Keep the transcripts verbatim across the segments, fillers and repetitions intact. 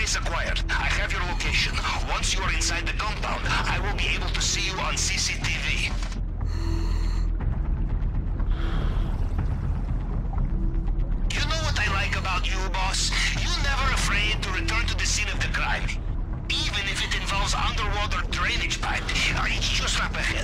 Space acquired. I have your location. Once you are inside the compound, I will be able to see you on C C T V. You know what I like about you, boss? You're never afraid to return to the scene of the crime. Even if it involves underwater drainage pipe. It's just up ahead.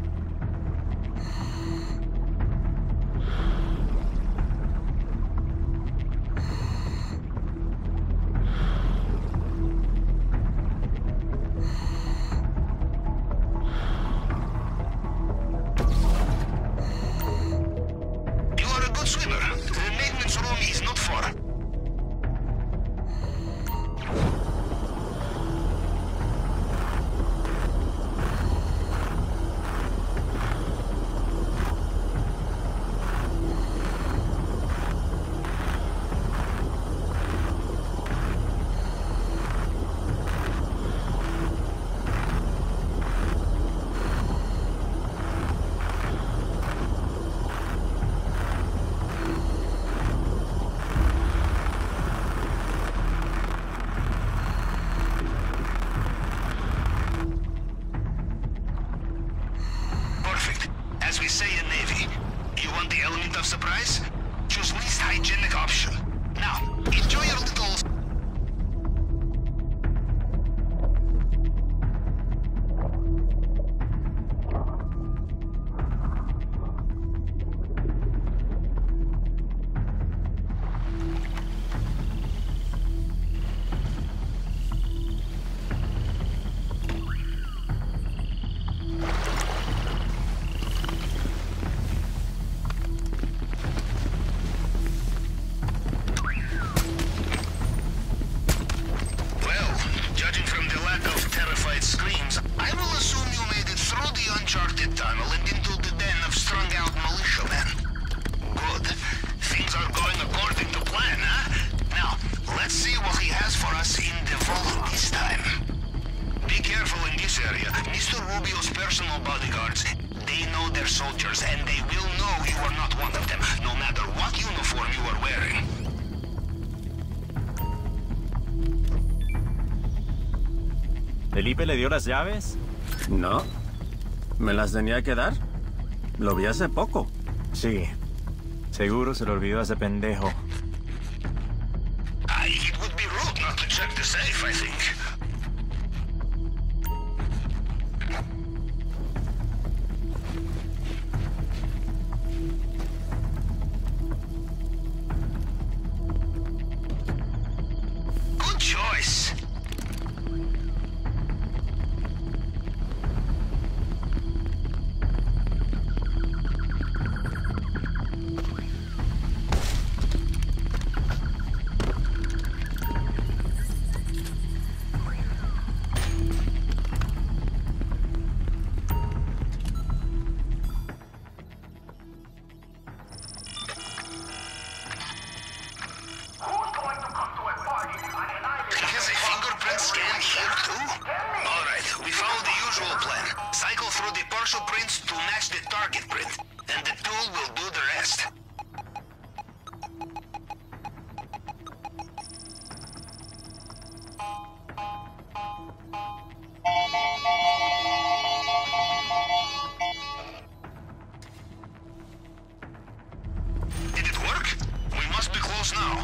Surprise? Choose least hygienic option. Now, enjoy your little... uncharted tunnel and into the den of strung-out militiamen. Good. Things are going according to plan, huh? Now, let's see what he has for us in the vault this time. Be careful in this area. Mister Rubio's personal bodyguards, they know their soldiers, and they will know you are not one of them, no matter what uniform you are wearing. ¿Felipe le dio las llaves? No. ¿Me las tenía que dar? Lo vi hace poco. Sí. Seguro se lo olvidó a ese pendejo. Uh, it would be rude not to check the safe, I think. Good choice. Partial prints to match the target print, and the tool will do the rest. Did it work? We must be close now.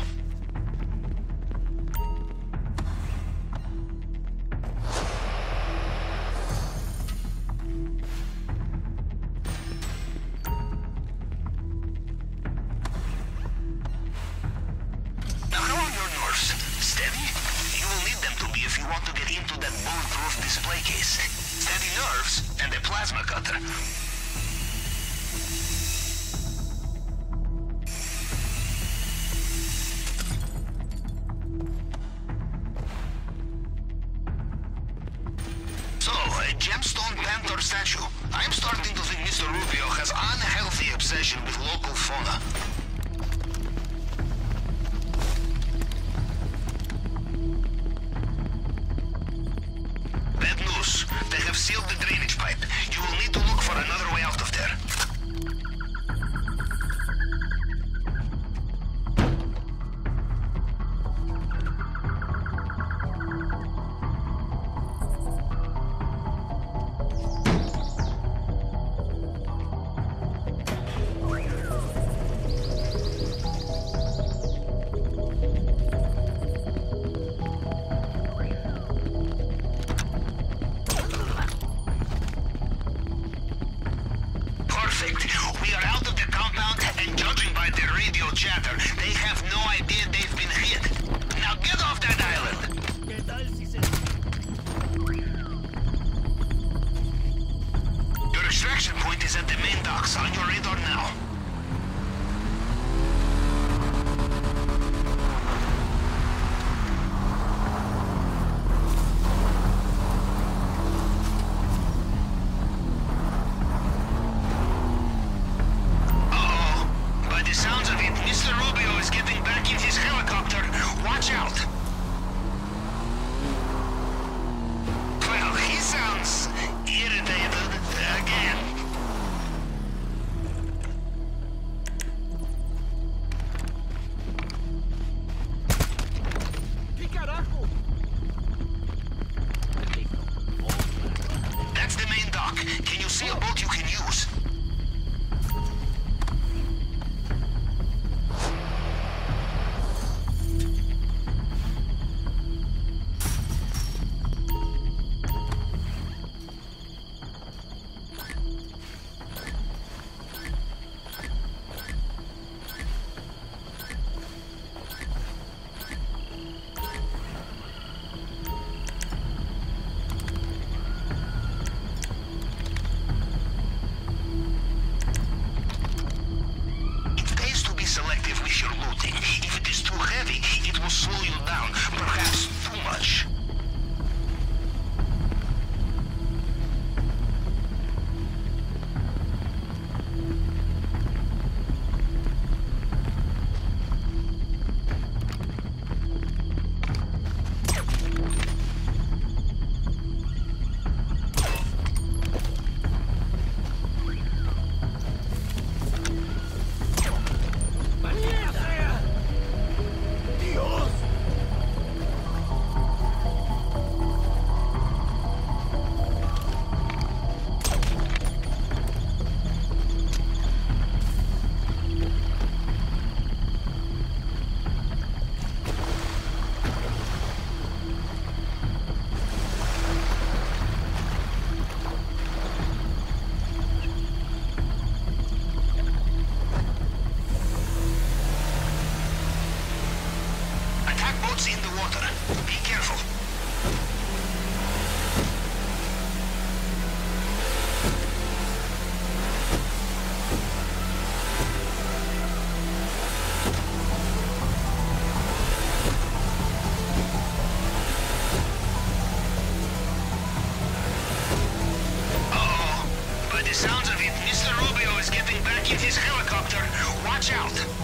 If you want to get into that bulletproof display case. Steady nerves and a plasma cutter. So, a gemstone panther statue. I'm starting to think Mister Rubio has unhealthy obsession with local fauna. They have sealed the drainage pipe. You will need to look for another way out of there. Watch out!